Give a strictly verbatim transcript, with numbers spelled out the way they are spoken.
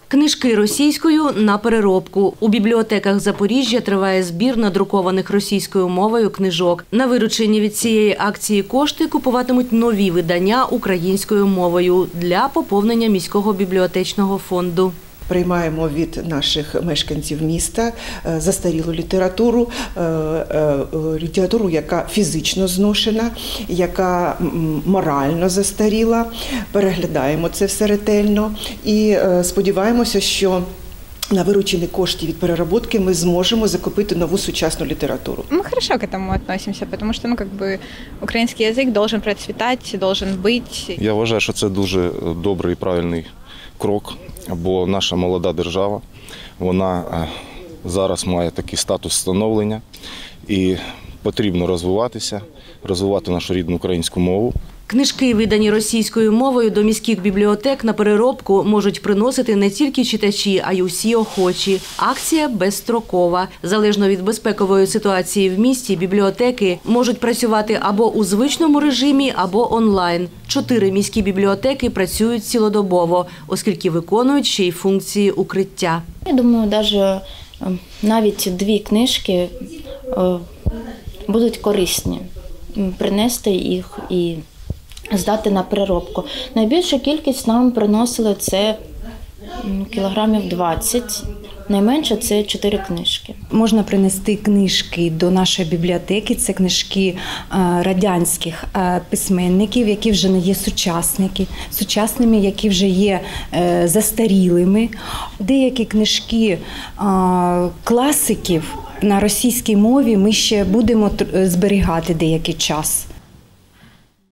Книжки російською на переробку. У бібліотеках Запоріжжя триває збір надрукованих російською мовою книжок. На виручені від цієї акції кошти купуватимуть нові видання українською мовою для поповнення міського бібліотечного фонду. Приймаємо від наших мешканців міста застарілу літературу, літературу, яка фізично зношена, яка морально застаріла. Переглядаємо це все ретельно і сподіваємося, що на вырученные кошти від переработки ми зможемо закупити нову сучасну літературу. Мы хорошо к этому относимся, потому что, ну, как бы, украинский язык должен процветать, должен быть. Я вважаю, що це дуже добрий і правильний крок, бо наша молода держава, вона зараз має такий статус становлення і потрібно розвиватися, розвивати нашу рідну українську мову. Книжки, видані російською мовою до міських бібліотек на переробку, можуть приносити не тільки читачі, а й усі охочі. Акція безстрокова. Залежно від безпекової ситуації в місті, бібліотеки можуть працювати або у звичному режимі, або онлайн. Чотири міські бібліотеки працюють цілодобово, оскільки виконують ще й функції укриття. Я думаю, навіть, навіть дві книжки будуть корисні. Принести їх і здати на переробку. Найбільшу кількість нам приносили це кілограмів двадцять, найменше це чотири книжки. Можна принести книжки до нашої бібліотеки, це книжки радянських письменників, які вже не є сучасники, сучасними, які вже є застарілими. Деякі книжки класиків на російській мові ми ще будемо зберігати деякий час.